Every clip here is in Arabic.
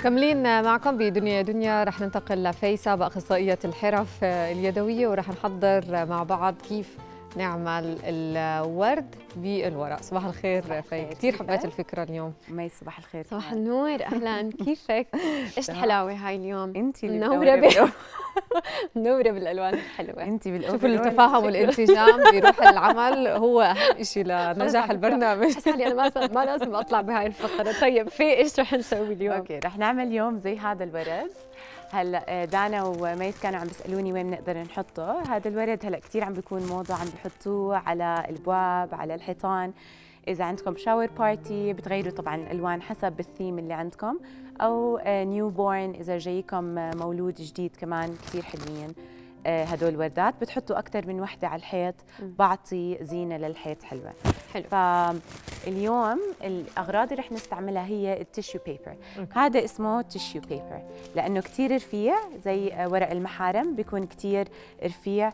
مكملين معكم بدنيا دنيا. رح ننتقل لفيسا باخصائيه الحرف اليدويه ورح نحضر مع بعض كيف نعمل الورد بالورق. صباح الخير في، كثير حبيت الفكره اليوم. مي صباح الخير. صباح النور، اهلا، كيفك؟ ايش الحلاوه هاي اليوم؟ انت منوره منوره بالالوان الحلوه. انت شوفوا التفاهم والانسجام بروح العمل هو اهم شيء لنجاح البرنامج. حاسه حالي انا ما لازم اطلع بهاي الفقره. طيب في ايش رح نسوي اليوم؟ اوكي، رح نعمل اليوم زي هذا الورد. هلا دانا وميس كانوا عم بيسالوني وين بنقدر نحطه. هذا الورد هلا كثير عم بيكون موضه، عم بيحطوه على الابواب، على الحيطان. اذا عندكم شاور بارتي بتغيروا طبعا الالوان حسب الثيم اللي عندكم، او نيو بورن اذا جايكم مولود جديد كمان كثير حلوين. هدول الوردات بتحطوا اكثر من وحده على الحيط، بعطي زينه للحيط حلوه. حلو. فاليوم الاغراض اللي رح نستعملها هي التيشيو بيبر. هذا اسمه تيشيو بيبر لانه كثير رفيع، زي ورق المحارم بيكون كثير رفيع.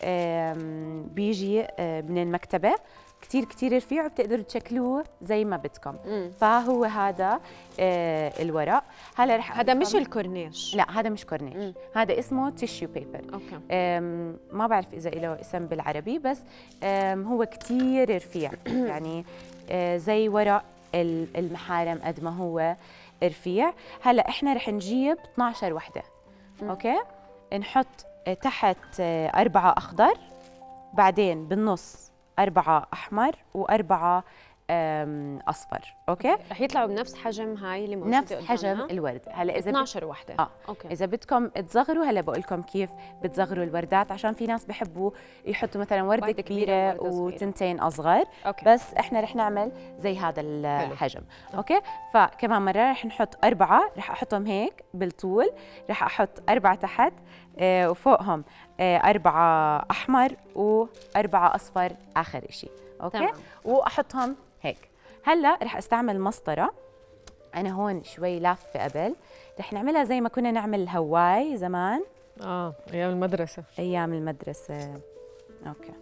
بيجي من المكتبه كثير رفيع، وبتقدروا تشكلوه زي ما بدكم. فهو هذا الورق. هلا رح هذا مش الكورنيش؟ لا هذا مش كورنيش، هذا اسمه تيشيو بيبر. اوكي. ما بعرف اذا له اسم بالعربي، بس هو كثير رفيع يعني زي ورق المحارم قد ما هو رفيع. هلا احنا رح نجيب 12 وحده. اوكي، نحط تحت 4 اخضر، بعدين بالنص 4 أحمر و4 أصفر. أوكي، رح يطلعوا بنفس حجم هاي اللي موجودة نفس حجم الورد. هلا إذا 12 وحدة. أوكي. إذا بدكم تصغروا، هلا بقول لكم كيف بتصغروا الوردات، عشان في ناس بحبوا يحطوا مثلا وردة كبيرة وتنتين أصغر. أوكي. بس إحنا رح نعمل زي هذا الحجم. أوكي، فكمان مرة رح نحط 4، رح أحطهم هيك بالطول، رح أحط 4 تحت وفوقهم 4 أحمر و4 أصفر آخر إشي. أوكي. تمام. وأحطهم هيك. هلا رح استعمل مسطرة، أنا هون شوي لافة قبل، رح نعملها زي ما كنا نعمل الهواي زمان. أيام المدرسة. أيام المدرسة. أوكي.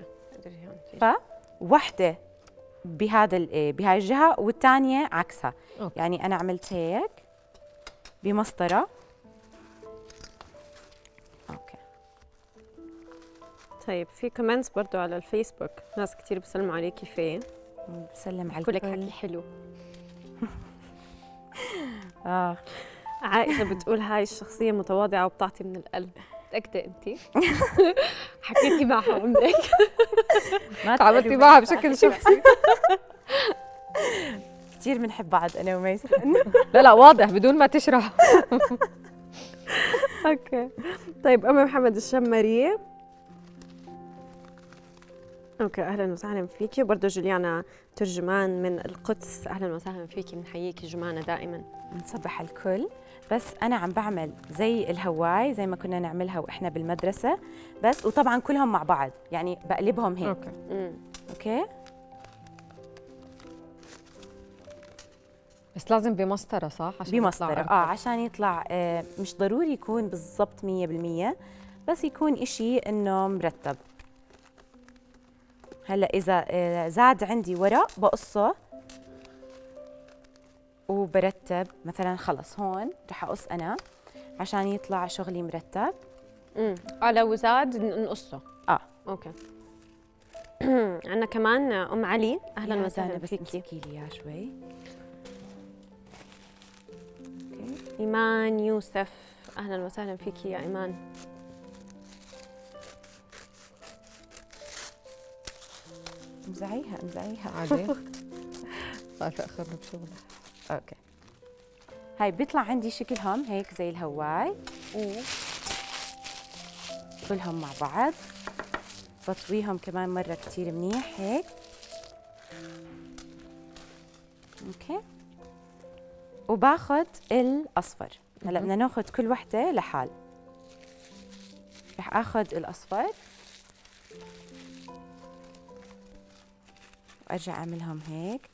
فوحدة بهاي الجهة والثانية عكسها. أوكي. يعني أنا عملت هيك بمسطرة. أوكي. طيب في كومنتس برضو على الفيسبوك، ناس كثير بيسلموا عليكي فيه. بسلم على كلك حكي حلو. عائشة بتقول هاي الشخصية متواضعة وبتعطي من القلب. متأكدة أنتِ؟ حكيتي معها عمرك؟ ما تعاملتي معها بشكل شخصي؟ كثير بنحب بعض أنا وميس. لا واضح بدون ما تشرح. اوكي. طيب أم محمد الشمري، اوكي، اهلا وسهلا فيكي. وبرضه جوليانا ترجمان من القدس، اهلا وسهلا فيكي، بنحييكي جمانة دائما. بنصبح الكل. بس انا عم بعمل زي الهواي زي ما كنا نعملها واحنا بالمدرسه، بس وطبعا كلهم مع بعض، يعني بقلبهم هيك. اوكي. بس لازم بمسطره صح؟ عشان بمسطره عشان يطلع مش ضروري يكون بالضبط 100%، بس يكون إشي انه مرتب. هلا اذا زاد عندي ورق بقصه وبرتب. مثلا خلص هون رح اقص انا عشان يطلع شغلي مرتب. لو زاد نقصه. اوكي. عندنا كمان ام علي، اهلا وسهلا فيكي. بس امسكي لي اياه شوي. اوكي. ايمان يوسف، اهلا وسهلا فيكي يا ايمان. امزعيها عادي. خايفة اخرب شغلي. اوكي. هاي بيطلع عندي شكلهم هيك زي الهواي، كلهم مع بعض. بطويهم كمان مرة كتير منيح هيك. اوكي. وباخد الاصفر. هلا بدنا ناخذ كل وحدة لحال. رح اخذ الاصفر وارجع اعملهم هيك.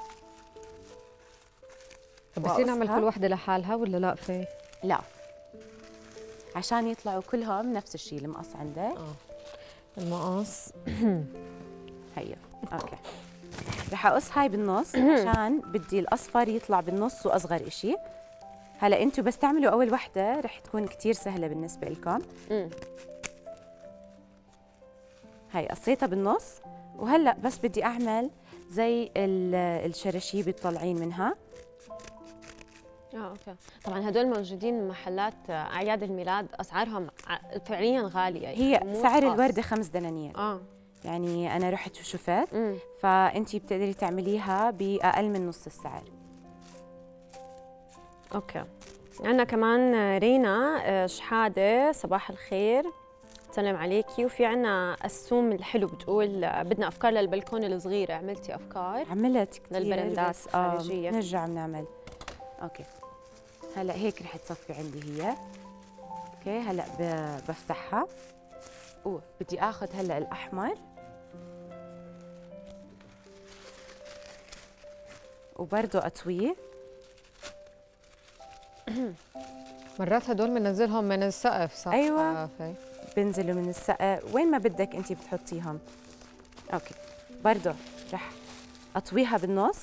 بصير نعمل كل وحده لحالها ولا لا في؟ لا، عشان يطلعوا كلهم نفس الشيء. المقص عندك؟ المقص. هيا. اوكي. رح اقص هاي بالنص عشان بدي الاصفر يطلع بالنص واصغر إشي. هلا انتم بس تعملوا اول وحده رح تكون كتير سهله بالنسبه لكم. هاي قصيتها بالنص، وهلا بس بدي اعمل زي الشراشيب الطالعين منها. اوكي. طبعا هدول موجودين محلات اعياد الميلاد، اسعارهم فعليا غاليه، هي سعر الورده 5 دنانير. يعني انا رحت وشفت، فانتي بتقدري تعمليها باقل من نص السعر. اوكي. عندنا كمان رينا شحاده، صباح الخير، سلام عليكي. وفي عنا السوم الحلو بتقول بدنا افكار للبلكونه الصغيره، عملتي افكار؟ عملت كثير للبرندات الخارجيه. نرجع بنعمل. اوكي هلا هيك رح تصفي عندي هي. اوكي هلا بفتحها، بدي اخذ هلا الاحمر وبرضه اطويه. مرات هدول بننزلهم من السقف صح؟ ايوه بنزلوا من السقف وين ما بدك انت بتحطيهم. اوكي برضه رح اطويها بالنص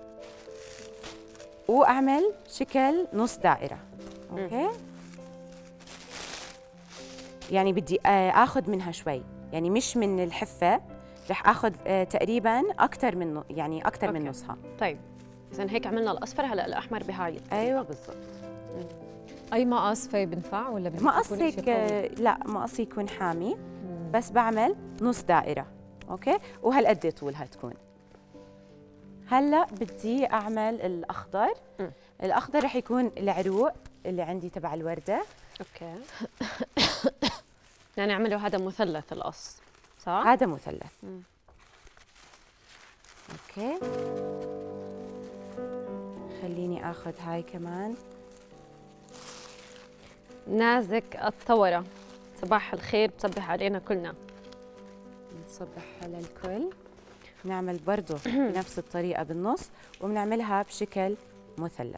واعمل شكل نص دائره. اوكي يعني بدي اخذ منها شوي، يعني مش من الحفه، رح اخذ تقريبا اكثر من يعني اكثر من نصها. طيب اذا هيك عملنا الاصفر، هلا الاحمر بهاي. ايوه بالضبط. اي مقص في بنفع ولا مقص هيك؟ لا مقص يكون حامي. بس بعمل نص دائره. اوكي وهالقد طولها تكون. هلا بدي اعمل الاخضر. الاخضر رح يكون العروق اللي عندي تبع الورده. اوكي. يعني اعملوا هذا مثلث القص صح؟ هذا مثلث. اوكي خليني اخذ هاي كمان. نازك الثوره، صباح الخير، بتصبح علينا كلنا. نصبح على الكل. نعمل برضه بنفس الطريقه بالنص وبنعملها بشكل مثلث.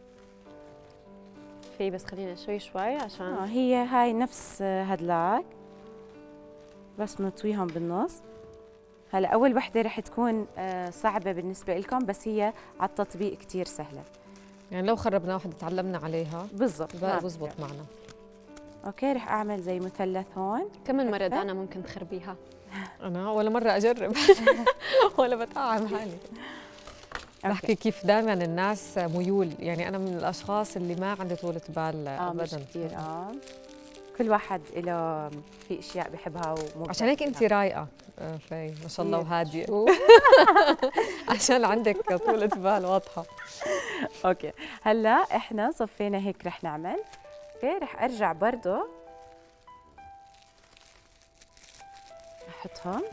في بس خلينا شوي عشان هي هاي نفس هدلاك، بس نطويهم بالنص. هلا اول وحده رح تكون صعبه بالنسبه لكم، بس هي على التطبيق كثير سهله. يعني لو خربنا واحده تعلمنا عليها بالضبط بزبط معنا. اوكي رح اعمل زي مثلث هون. كم من مره دانا ممكن تخربيها؟ انا ولا مره اجرب ولا بتعب حالي. بحكي كيف دائما الناس ميول، يعني انا من الاشخاص اللي ما عندي طولة بال ابدا. مش كثير. كل واحد له في اشياء بحبها عشان هيك انت رايقه في ما شاء الله وهاديه عشان عندك طولة بال واضحه. اوكي هلا احنا صفينا هيك رح نعمل. اوكي رح ارجع برضه احطهم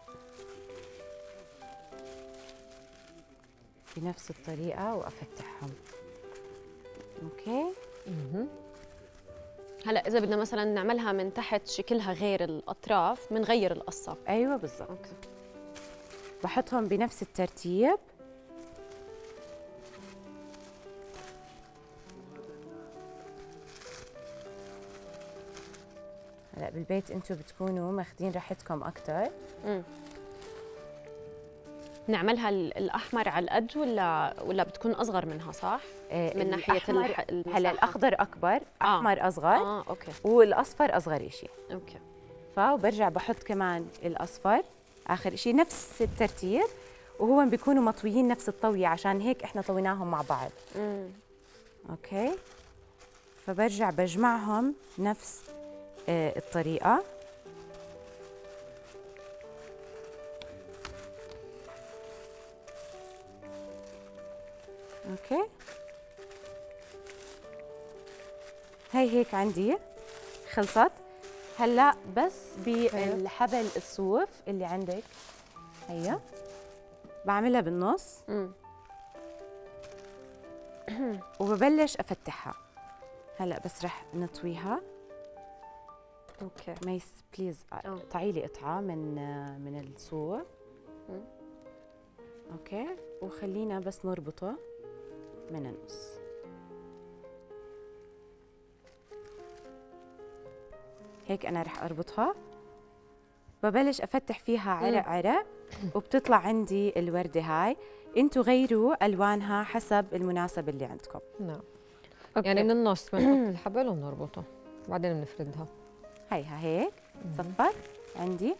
بنفس الطريقه وافتحهم. اوكي هلا اذا بدنا مثلا نعملها من تحت شكلها غير الاطراف، بنغير القصه. ايوه بالضبط. بحطهم بنفس الترتيب. هلا بالبيت انتم بتكونوا ماخذين راحتكم اكثر. نعملها الاحمر على القد ولا بتكون اصغر منها صح؟ من ناحيه هلا الاخضر اكبر، احمر اصغر. اوكي. والاصفر اصغر شيء. اوكي. فبرجع بحط كمان الاصفر اخر شيء نفس الترتيب، وهو بيكونوا مطويين نفس الطويه، عشان هيك احنا طويناهم مع بعض. اوكي فبرجع بجمعهم نفس الطريقه. اوكي هي هيك عندي خلصت. هلا بس بالحبل الصوف اللي عندك هيا بعملها بالنص وببلش افتحها. هلا بس رح نطويها. اوكي ميس بليز قطعي لي قطعه من الصوف. اوكي وخلينا بس نربطه من النص. هيك انا رح اربطها. ببلش افتح فيها عرق عرق وبتطلع عندي الورده هاي. انتوا غيروا الوانها حسب المناسب اللي عندكم. نعم. أوكي. يعني من النص بنحط الحبل وبنربطه بعدين بنفردها. هيها هيك صفر عندي.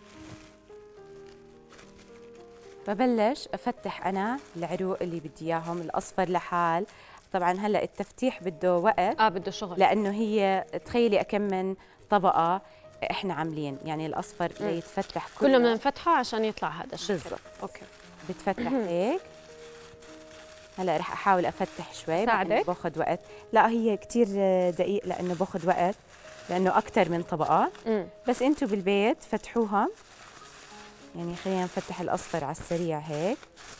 ببلش افتح انا العروق اللي بدي اياهم. الاصفر لحال، طبعا هلا التفتيح بده وقت بده شغل، لانه هي تخيلي كم من طبقه احنا عاملين، يعني الاصفر ليتفتح كله بنفتحه عشان يطلع هذا الشكل. بالضبط. اوكي بتفتح هيك. هلا رح احاول افتح شوي، ساعدك؟ باخذ وقت. لا هي كثير دقيق لانه باخذ وقت، لانه اكثر من طبقه. بس انتم بالبيت فتحوها. يعني خلينا نفتح الاصفر على السريع هيك.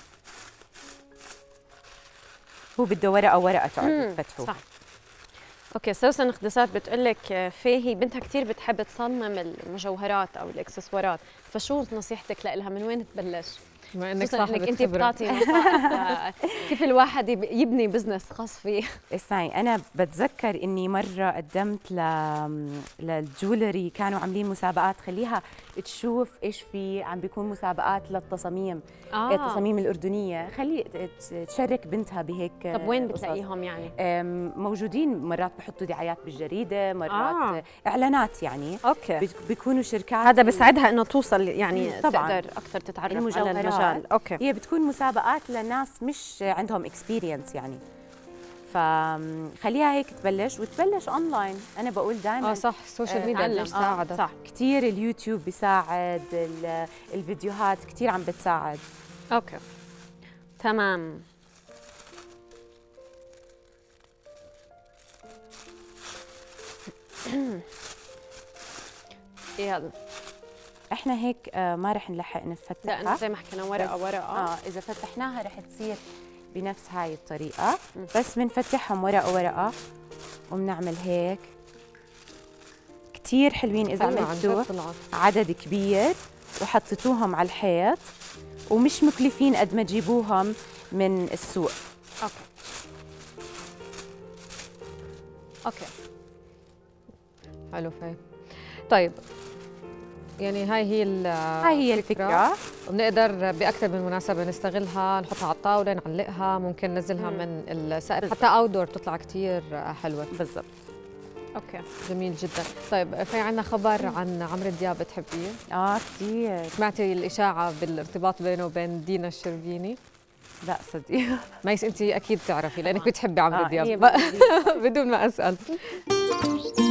هو بده ورقه ورقه تقعدوا تفتحوه. صح. اوكي، سوسن خدسات بتقول لك فاهي بنتها كثير بتحب تصمم المجوهرات او الاكسسوارات، فشو نصيحتك لها؟ من وين تبلش؟ بما انك خصوصاً صاحبة انت خبرة. بتعطي نصائح كيف الواحد يبني بزنس خاص فيه. اسمعي، انا بتذكر اني مره قدمت للجولري، كانوا عاملين مسابقات، خليها تشوف ايش في، عم بيكون مسابقات للتصاميم. التصاميم الاردنيه، خلي تشارك بنتها بهيك. طب وين قصص. بتلاقيهم يعني؟ موجودين، مرات بحطوا دعايات بالجريده، مرات اعلانات يعني. اوكي، بيكونوا شركات. هذا بيساعدها انه توصل يعني طبعاً. تقدر اكثر تتعرف على المجوهرات. المجال. اوكي، هي بتكون مسابقات لناس مش عندهم اكسبيرينس يعني، فخليها هيك تبلش وتبلش اونلاين. انا بقول دائما صح، السوشيال ميديا تعلم. بتساعدها. صح، كثير اليوتيوب بيساعد، الفيديوهات كثير عم بتساعد. اوكي تمام. يلا احنا هيك ما رح نلحق نفتحها، لانه زي ما حكينا ورقه ورقه. اذا فتحناها رح تصير بنفس هاي الطريقه. بس بنفتحهم ورقه ورقه وبنعمل هيك. كثير حلوين اذا عملتوا عدد كبير وحطيتوهم على الحيط، ومش مكلفين قد ما تجيبوهم من السوق. اوكي حلو. فاهم. طيب يعني هاي هي الفكرة. وبنقدر بأكثر من مناسبة نستغلها، نحطها على الطاولة، نعلقها، ممكن ننزلها من السقف، حتى أوتدور بتطلع كثير حلوة. بالضبط. اوكي جميل جدا. طيب في عنا خبر عن عمرو دياب، بتحبيه؟ كثير. سمعتي الإشاعة بالارتباط بينه وبين دينا الشربيني؟ لا صدقي. ميس انت اكيد تعرفي لانك بتحبي عمرو دياب بدون ما اسال.